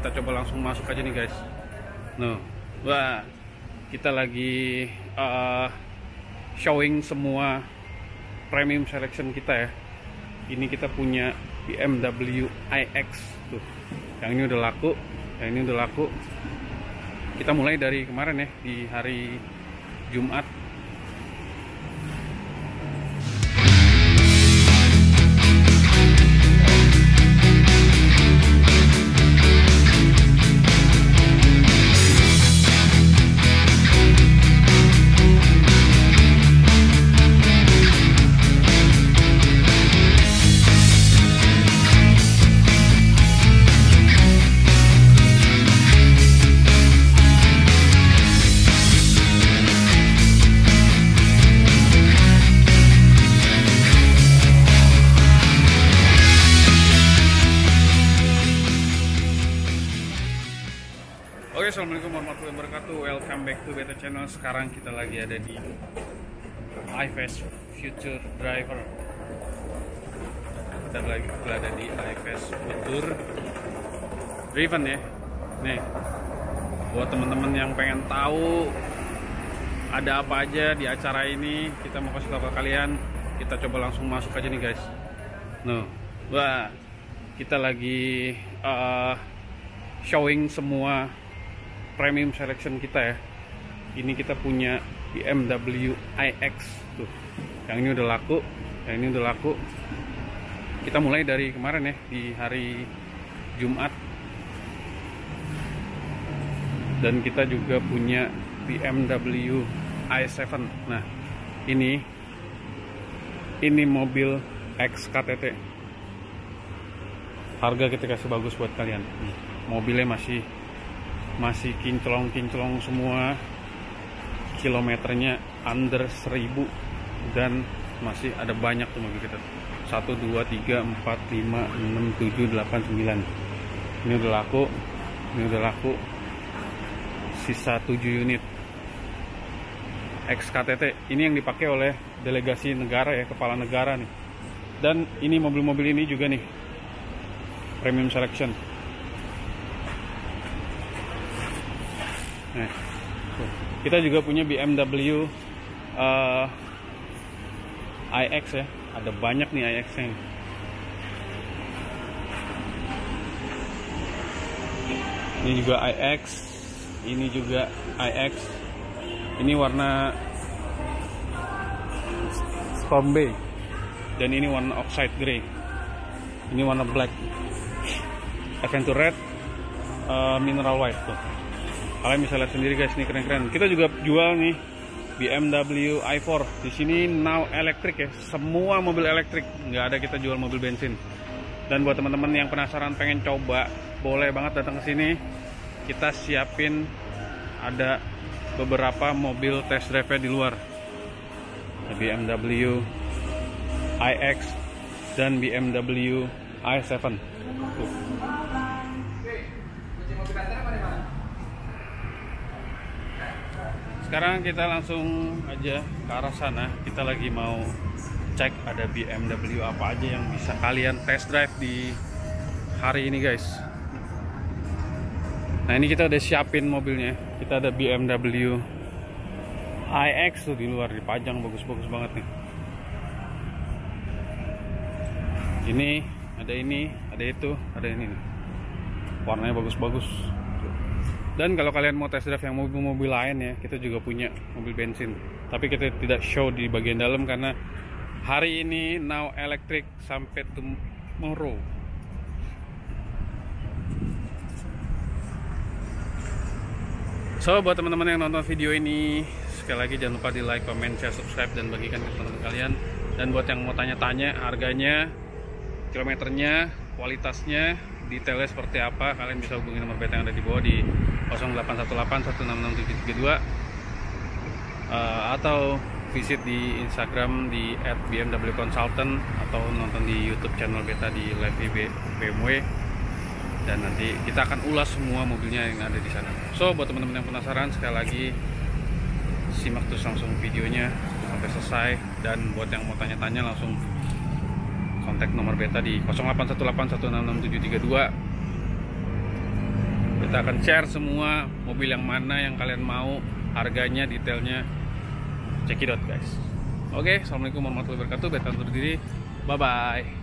kita coba langsung masuk aja nih guys. Wah, kita lagi showing semua premium selection kita ya. Ini kita punya BMW iX tuh. Yang ini udah laku, Kita mulai dari kemarin ya, di hari Jumat. Oke, assalamualaikum warahmatullahi wabarakatuh. Welcome back to Beta Channel. Sekarang kita lagi ada di iFast Future Driver. Kita lagi berada di iFast Future Driven ya. Nih, buat teman-teman yang pengen tahu ada apa aja di acara ini, kita mau kasih tahu ke kalian. Kita coba langsung masuk aja nih guys. Wah, kita lagi showing semua premium selection kita ya. Ini kita punya BMW iX tuh. Yang ini udah laku, Kita mulai dari kemarin ya, di hari Jumat. Dan kita juga punya BMW i7. Nah, ini mobil XKTT. Harga kita kasih bagus buat kalian. Mobilnya masih kinclong semua, kilometernya under 1000, dan masih ada banyak tuh mobil kita. 1, 2, 3, 4, 5, 6, 7, 8, 9. Ini udah laku. Sisa 7 unit XKTT. Ini yang dipakai oleh delegasi negara ya, kepala negara nih. Dan ini mobil-mobil ini juga nih premium selection. Nah, kita juga punya BMW iX ya. Ada banyak nih iX-nya. Ini juga iX. Ini juga iX. Ini warna Storm Bay. Dan ini warna Oxide Grey. Ini warna Black. Adventure Red, Mineral White tuh. Kalian bisa lihat sendiri guys, ini keren-keren. Kita juga jual nih BMW i4. Di sini now elektrik ya, semua mobil elektrik. Nggak ada kita jual mobil bensin. Dan buat teman-teman yang penasaran pengen coba, boleh banget datang ke sini. Kita siapin ada beberapa mobil test drive di luar. BMW iX dan BMW i7. Tuh. Sekarang kita langsung aja ke arah sana. Kita lagi mau cek ada BMW apa aja yang bisa kalian test drive di hari ini guys. Nah, ini kita udah siapin mobilnya. Kita ada BMW iX tuh di luar, dipajang bagus-bagus banget nih. Ini ada itu, ada ini nih. Warnanya bagus-bagus. Dan kalau kalian mau test drive yang mobil-mobil lain ya, kita juga punya mobil bensin. Tapi kita tidak show di bagian dalam karena hari ini now electric sampai tomorrow. So, buat teman-teman yang nonton video ini, sekali lagi jangan lupa di like, comment, share, subscribe, dan bagikan ke teman-teman kalian. Dan buat yang mau tanya-tanya harganya, kilometernya, kualitasnya, detailnya seperti apa, kalian bisa hubungi nomor beta yang ada di bawah di 0818166732 atau visit di Instagram di @bmwconsultant atau nonton di YouTube channel beta di Live BMW. Dan nanti kita akan ulas semua mobilnya yang ada di sana. So, buat teman-teman yang penasaran, sekali lagi simak terus langsung videonya sampai selesai. Dan buat yang mau tanya-tanya langsung kontak nomor beta di 0818166732 Kita akan share semua mobil yang mana yang kalian mau, harganya, detailnya. Check it out guys. Oke, assalamualaikum warahmatullahi wabarakatuh. Betan undur diri. Bye bye.